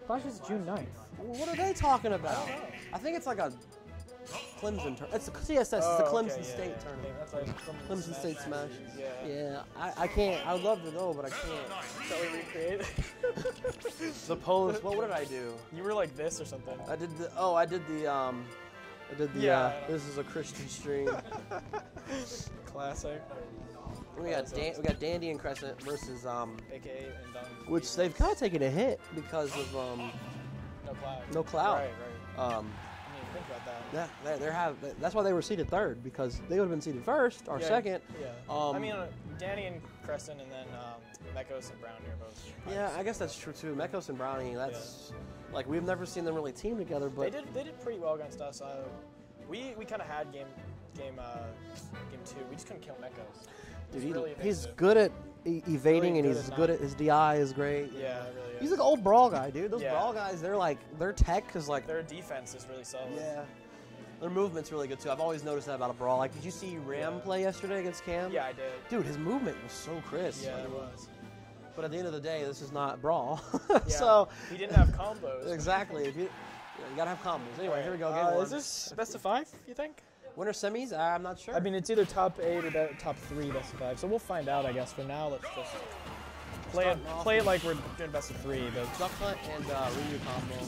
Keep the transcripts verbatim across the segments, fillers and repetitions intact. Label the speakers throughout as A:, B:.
A: Clash is June ninth.
B: What are they talking about? I think it's like a Clemson tournament. It's the C S S.
A: Oh,
B: it's the
A: okay,
B: Clemson
A: yeah,
B: State
A: yeah.
B: tournament.
A: That's like some
B: Clemson
A: Smash
B: State Smash.
A: matches, Yeah.
B: Yeah, I, I can't. I would love to go, but I can't.
A: Shall we recreate?
B: The pose. What, what did I do?
A: You were like this or something.
B: I did the. Oh, I did the. Um, I did the.
A: Yeah,
B: Uh,
A: I know.
B: this is a Christian stream.
A: Classic.
B: we got Dan, we got Dandy and Crescent versus um,
A: A K A and Dunk.
B: which they've kind of taken a hit because of um,
A: No cloud.
B: no cloud.
A: Right, right.
B: Um,
A: I mean, think about that.
B: yeah, they they're have. That's why they were seated third because they would have been seated first or
A: Yeah,
B: second.
A: Yeah.
B: Um,
A: I mean, uh, Danny and Crescent, and then um, Mekos and Brownie are both.
B: Yeah, I guess that's true too. Mekos and Brownie. That's like we've never seen them really team together, but
A: They did. They did pretty well against us. Uh, we we kind of had game game uh, game two. We just couldn't kill Mekos.
B: dude,
A: He's
B: he,
A: really
B: he's
A: evasive.
B: good at e- evading
A: Really
B: and
A: good
B: he's
A: at
B: good
A: not-
B: at his D I is great.
A: Yeah, it really is.
B: He's like an old brawl guy, dude. Those
A: Yeah.
B: brawl guys, they're like their tech is like
A: Their defense is really solid.
B: yeah. Their movement's really good too. I've always noticed that about a brawl. Like, did you see Ram
A: Yeah.
B: play yesterday against Cam?
A: Yeah, I did.
B: Dude, his movement was so crisp.
A: Yeah,
B: Like,
A: it was.
B: But at the end of the day, this is not brawl.
A: Yeah.
B: so
A: he didn't have combos.
B: exactly, if you, yeah, you gotta have combos. Anyway, here we go. Game
A: Uh,
B: one.
A: is this best of five? You think?
B: Winner semis? I'm not sure.
A: I mean, it's either top eight or be- top three best of five. So we'll find out, I guess. For now, let's just play it.
B: Starting off
A: Play it
B: with-
A: like we're doing best of three. But
B: Duck Hunt and uh, Ryu combo.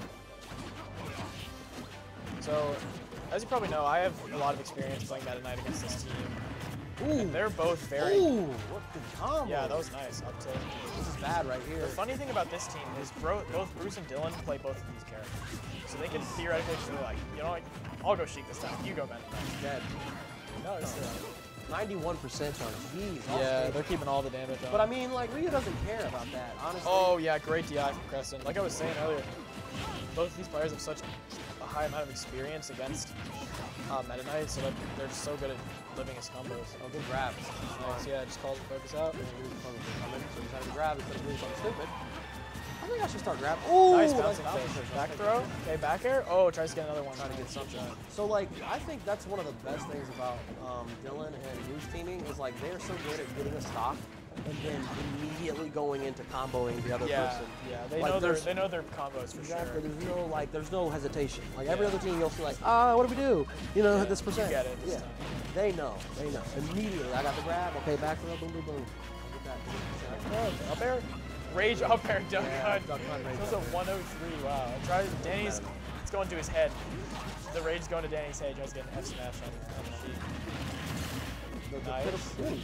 A: so, as you probably know, I have a lot of experience playing Meta Knight against this team.
B: Ooh.
A: They're both very.
B: Ooh, what the combo.
A: Yeah, that was nice. Up tilt.
B: This is bad right here.
A: The funny thing about this team is bro, both Bruce and Dylan play both of these characters. So they can theoretically just be like, you know what, I'll go Sheik this time, you go Meta Knight.
B: Dead.
A: No, it's
B: ninety-one percent on. Jeez.
A: Yeah,
B: okay.
A: they're keeping all the damage on.
B: But I mean, like, Ryu doesn't care about that, honestly.
A: Oh yeah, great D I from Crescent. Like I was saying earlier, both of these players have such a high amount of experience against uh, Meta Knight, so that they're just so good at living his combos.
B: Oh, good grab.
A: Nice, yeah, just calls the focus out.
B: Yeah, he was probably coming, so he decided to grab instead of doing something stupid. I think I should start grabbing. Ooh,
A: Nice
B: nice
A: bouncing
B: bouncing
A: fish.
B: fish.
A: Back throw. Okay, back air. Oh, tries to get another one.
B: Trying to get something. So, like, I think that's one of the best things about um, Dylan and Bruce teaming is, like, they're so good at getting a stock and then immediately going into comboing the other
A: Yeah,
B: person.
A: yeah, they
B: Like,
A: know their
B: there's-
A: they know their combos for
B: Exactly.
A: sure.
B: There's no like. There's no hesitation. Like every
A: Yeah.
B: other team, you'll see like, ah, what do we do? You know, this percent.
A: You get it this
B: Yeah.
A: time.
B: They know. They know. Immediately, I got the grab. Okay, back throw. Boom, boom, boom. I'll get that.
A: Oh, up air. Rage up air duck
B: Yeah,
A: hunt.
B: duck hunt, rage
A: It was
B: up
A: a
B: air.
A: one oh three. Wow. It tries Danny's. It's going to his head. The rage going to Danny's head. He tries to get an F smash on, on the sheet.
B: The, the
A: Nice.
B: pitiful- ooh.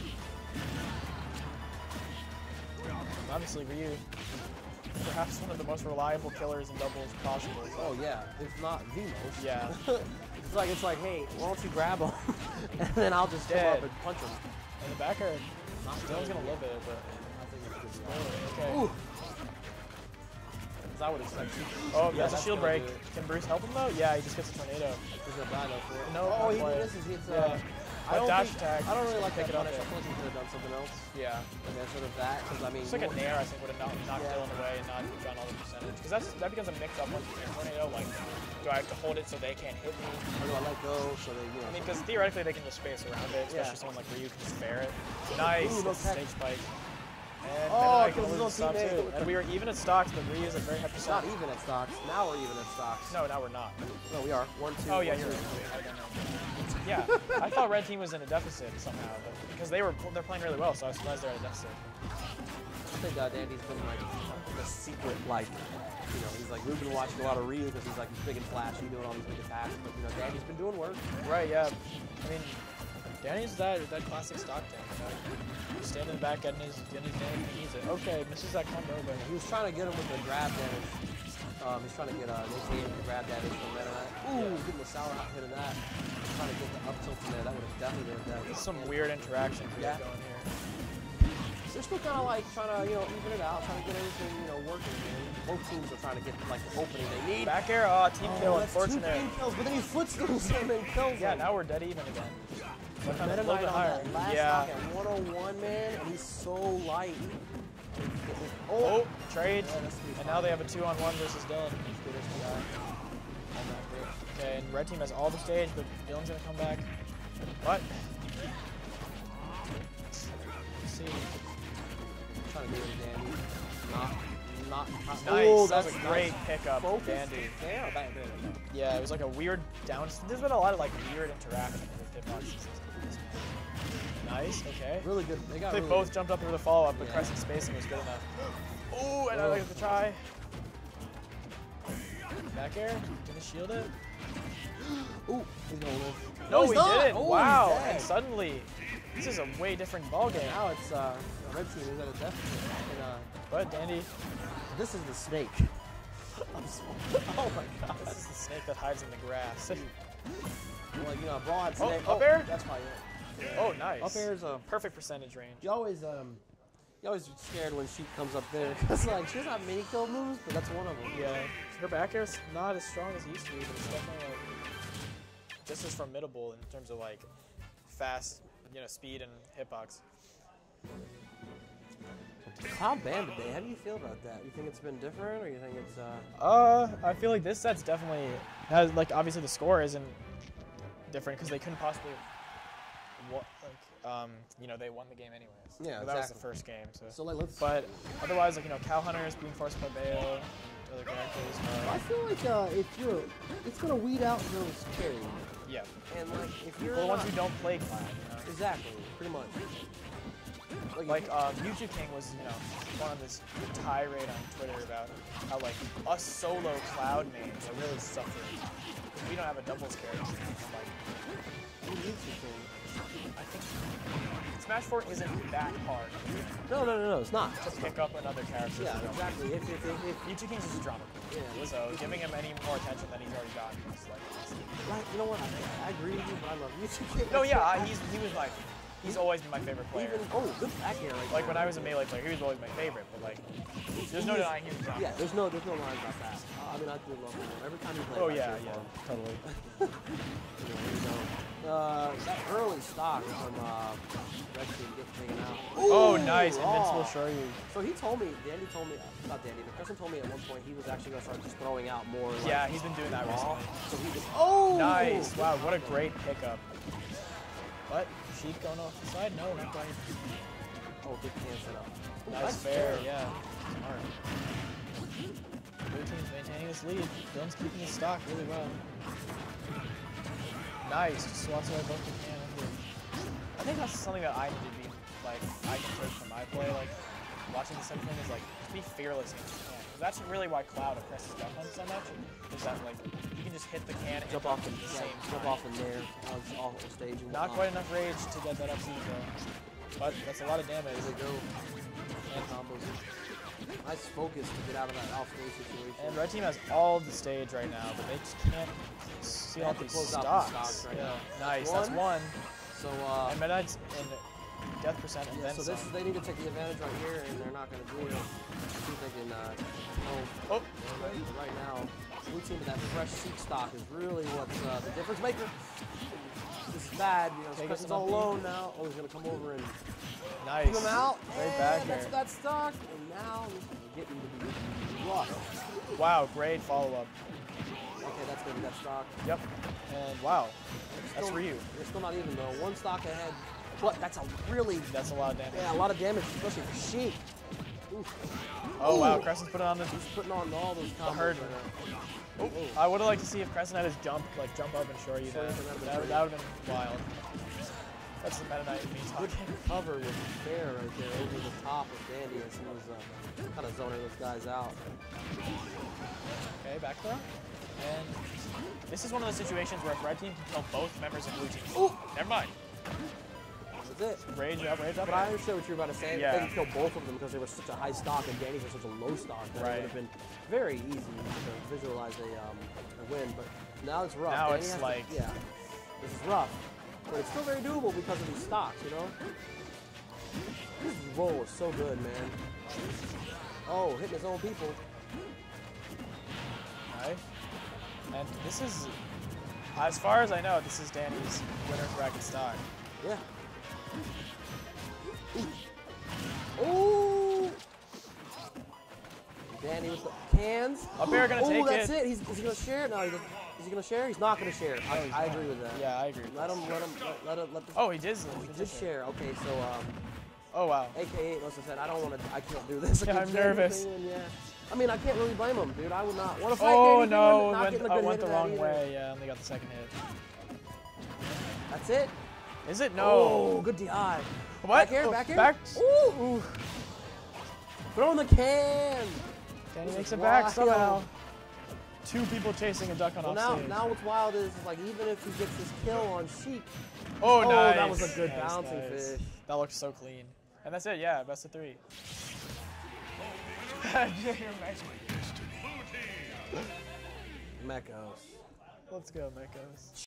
A: Obviously, Ryu, perhaps one of the most reliable killers in doubles possible.
B: Oh yeah, if not the most.
A: Yeah.
B: It's like it's like, hey, why don't you grab him, and then I'll just come
A: Dead.
B: up and punch him.
A: And the back air, Dylan's gonna love it, but
B: I think it's a good deal.
A: okay.
B: Ooh. 'Cause I would expect.
A: Oh,
B: Yeah,
A: that's a
B: that's
A: shield
B: gonna
A: break.
B: do it.
A: Can Bruce help him though? Yeah, he just gets a tornado.
B: There's no dino for it.
A: No,
B: Oh,
A: not
B: he
A: quite.
B: misses. It's, uh,
A: Yeah.
B: I don't
A: dash
B: think,
A: attack.
B: I don't really like
A: Pick
B: that
A: it up
B: punish. I
A: there.
B: feel like he could have done something else.
A: Yeah.
B: And then sort of that, because I mean.
A: It's like a
B: you-
A: nair, I think, would have knocked, knocked
B: Yeah.
A: Dylan away and not gotten all the percentage. Because that's that becomes a mix-up once you tornado. Like, do I have to hold it so they can't hit me?
B: Or do I let go so they, you know.
A: I mean, because theoretically they can just space around it, especially
B: Yeah.
A: someone like Ryu can just spare it. Nice,
B: Ooh, no
A: that's a
B: tech.
A: stage spike. And
B: Oh,
A: Meta Knight
B: kills his
A: loses
B: own
A: stop
B: teammate.
A: too. And we were even at stocks, but Ryu is at very high
B: It's not
A: percent.
B: even at stocks. Now we're even at stocks.
A: No, now we're not.
B: No, we are. One, two.
A: Oh yeah,
B: one,
A: you're
B: two.
A: right. I don't know. Yeah, I thought Red Team was in a deficit somehow, but because they were they're playing really well, so I was surprised they're at a deficit.
B: I think uh, Dandy's been like the secret, like, you know, he's like, we've been watching a lot of Ryu because he's like big and flashy, doing all these big attacks, but you know, Dandy's been doing work.
A: Right, yeah. I mean, Danny's that that classic stock tank. You know? He's standing in the back, getting his getting his damage. He needs it. Okay, misses that combo, but
B: He was trying to get him with the grab damage. Um, he's trying to get uh, Nick Cage to grab damage from Meta Knight. Ooh,
A: Yeah.
B: getting the sour hot hit of that. Trying to get the up tilt from there. That would have definitely been a
A: there's
B: death.
A: some weird interaction
B: Yeah.
A: going here.
B: They're still kind of like trying to, you know, even it out, trying to get everything, you know, working. Man. Both teams are trying to get like the opening they need.
A: Back air, oh, team
B: Oh,
A: kill,
B: that's two
A: unfortunate.
B: team kills, but then he footstools him and kills
A: Yeah,
B: him.
A: now we're dead even again. So kind
B: Meta
A: of a little
B: Knight
A: bit
B: on
A: higher.
B: that last
A: Yeah.
B: stock at one oh one, man, and he's so light.
A: Oh, trade.
B: Yeah, that's pretty
A: And now they have a two-on-one versus Dylan. Okay, and red team has all the stage, but Dylan's gonna come back. What? Let's see.
B: Trying to do it, Dandy. Not not.
A: Nice.
B: Oh,
A: that was
B: that's
A: a great
B: nice.
A: pickup,
B: Focus
A: Dandy.
B: there. Back there.
A: Yeah, it was like a weird down. There's been a lot of like weird interaction with hitboxes. Nice. Okay.
B: Really good. They got
A: They
B: really
A: both
B: good.
A: jumped up for the follow up, but
B: Yeah.
A: Crescent spacing was good enough. Oh, and I
B: Oh.
A: like the try. Back air. Gonna shield it.
B: Ooh, he's gonna live.
A: No,
B: he's
A: he
B: not.
A: didn't.
B: Oh, he's
A: Wow.
B: dead.
A: And suddenly, this is a way different ball game.
B: Now it's uh, the red team is at a deficit. And, uh,
A: But Dandy,
B: this is the snake. I'm so, oh my god.
A: this is the snake that hides in the grass.
B: Like, you know, broad
A: Oh,
B: snake.
A: up air?
B: That's probably it.
A: Oh, nice.
B: Up air is a.
A: Perfect percentage range.
B: You always um, you always get scared when she comes up there because like she doesn't have many kill moves, but that's one of them.
A: Yeah, her back air's not as strong as it used to be, but it's definitely like just as formidable in terms of like fast, you know, speed and hitbox.
B: Cloud banned today. How do you feel about that? You think it's been different, or you think it's uh?
A: Uh, I feel like this set's definitely has like obviously the score isn't different because they couldn't possibly, what like um you know they won the game anyways.
B: Yeah,
A: But that was the
B: exactly.
A: first game. So.
B: So like let's.
A: But otherwise, like you know, Cow Hunters being forced by Bayo, other characters.
B: I
A: Uh,
B: feel like uh, if you're, it's gonna weed out those carries.
A: yeah,
B: And like if you're
A: the ones
B: not-
A: who don't play Cloud. You know?
B: exactly, pretty much. Like,
A: Like um, Mewtwo King was, you know, going on this tirade on Twitter about how like us solo Cloud mains are really suffering because we don't have a doubles character. I'm like,
B: who needs you thing?
A: I think Smash four isn't that hard
B: No, no, no, no, it's not.
A: to pick up another character.
B: Yeah,
A: for doubles.
B: exactly. If if if, if
A: Mewtwo King's just a drama.
B: yeah, let's,
A: So giving him any more attention than he's already gotten is like.
B: like, you know what? I, I agree with you, but I love you too.
A: No, yeah, I- he's he was like, he's always been my favorite player.
B: Even oh, good back here. Like,
A: Like when I was a melee player, he was always my favorite. But like, there's no
B: he is-
A: denying he was a drama.
B: Yeah, there's no there's no lines about that. Uh, I mean, I do love him. Every time he plays.
A: Oh
B: I
A: yeah,
B: cheer
A: yeah,
B: for him.
A: totally.
B: You know, you know. Uh, that early stock from uh, Red Team gets taken out.
A: Oh,
B: Ooh,
A: nice, Invincible
B: raw.
A: Shoryu.
B: So he told me, Dandy told me, not Dandy, but Kristen told me at one point he was actually going to start just throwing out more. Like,
A: Yeah, he's been doing that
B: raw.
A: recently.
B: So he just, oh!
A: Nice. Wow, what a great pickup. But Sheik going off the side? No, not quite.
B: Oh, good can set up. Ooh,
A: Nice fair, yeah. Smart. Blue team's maintaining this lead. Dylan's keeping his stock really well. Nice. Just swats away both the can and the- I think that's something that I need to be, like, I can take from my play. Like, watching the sim thing is, like, just be fearless in the can. 'Cause that's really why Cloud oppresses Duck Hunt so much. Is that, like, you can just hit the can and
B: Jump off
A: at
B: in,
A: the
B: yeah,
A: same
B: jump
A: time.
B: off in there, on this awful stage. And
A: Not
B: whatnot.
A: quite enough rage to get that up Z though. But that's a lot of damage.
B: There we go. And combos. Nice focus to get out of that off stage situation.
A: And Red Team has all the stage right now, but they just can't see
B: They
A: all
B: have to
A: these
B: close out
A: stocks.
B: the stocks right
A: yeah.
B: now.
A: Nice,
B: That's
A: that's one.
B: So, uh,
A: And Meta Knight's in death percent and
B: yeah,
A: then
B: so this
A: some.
B: is, they need to take the advantage right here, and they're not going to do it. See if they can, uh, oh,
A: Oh,
B: right, right now, blue team with that fresh Seek stock is really what's uh, the difference maker. This is bad, you know,
A: Take
B: Crescent's
A: us
B: all
A: on beat.
B: alone now. Oh, he's going to come over and
A: nice.
B: keep him out.
A: Right
B: and
A: back
B: that's
A: here.
B: that stock, and now this is getting to be rough.
A: Wow, great follow up.
B: Okay, that's going to be that stock.
A: Yep. And wow, that's
B: Still-
A: Ryu.
B: They're still not even though. One stock ahead. But that's a really,
A: That's a lot of damage.
B: yeah, a lot of damage, especially for Sheik. Oof.
A: Oh wow,
B: Ooh.
A: Crescent's putting on the.
B: He's putting on all those combos
A: herd.
B: right now.
A: Oh, I would have liked to see if Crescent had his jump, like jump up and shore you
B: Sure,
A: that.
B: that would've been
A: That,
B: great.
A: that would have been wild. That's the Meta Knight in me
B: Good
A: talking.
B: cover with Fair right there over the top of Dandy as he was uh, kind of zoning those guys out.
A: Okay, back throw. And this is one of those situations where if Red Team can kill both members of Blue Team.
B: Ooh.
A: Never mind.
B: That's it.
A: Rage up, rage up.
B: But I understand what you were about to say.
A: Yeah.
B: They can kill both of them because they were such a high stock and Danny's were such a low stock that
A: Right.
B: it would have been very easy to visualize a, um, a win. But now it's rough.
A: Now
B: Danny
A: it's
B: has to-
A: like-
B: yeah, this is rough. But it's still very doable because of these stocks, you know? This roll is so good, man. Oh, hitting his own people.
A: Okay. And this is, as far as I know, this is Danny's winner's bracket stock.
B: Yeah. Ooh. Ooh. Danny with the cans.
A: Up air gonna
B: Ooh,
A: take
B: that's
A: it.
B: it. He's, is he gonna share? No, he doesn't. Is he gonna share? He's not gonna share. I,
A: he's
B: I
A: not.
B: agree with that.
A: Yeah, I agree. with
B: Let
A: this.
B: him. Let him. Let, let him. Let the.
A: Oh, he did.
B: he
A: He
B: did share. Okay, so um,
A: Oh wow.
B: A K A must have said, I don't want to. I can't do this.
A: Yeah,
B: against
A: I'm nervous.
B: anything," and yeah. I mean, I can't really blame him, dude. I would not want to fight
A: Oh
B: Danny
A: no,
B: Green, not
A: went,
B: getting a
A: uh,
B: good
A: went
B: hit
A: the
B: in that
A: wrong
B: either.
A: way. Yeah, only got the second hit.
B: That's it.
A: Is it? No.
B: Oh, good D I.
A: What?
B: Back air,
A: Oh,
B: back air.
A: Back.
B: Ooh.
A: Ooh.
B: Throw in the can.
A: Danny
B: This
A: makes
B: is
A: it back
B: wild.
A: somehow. Two people chasing a duck on
B: Well,
A: off
B: now,
A: stage.
B: now what's wild is like even if he gets this kill on Sheik,
A: oh,
B: oh,
A: nice.
B: that was a good
A: Nice,
B: bouncing
A: nice.
B: fish.
A: That looks so clean. And that's it. Yeah, best of three.
B: Mechos.
A: Let's go, Mechos.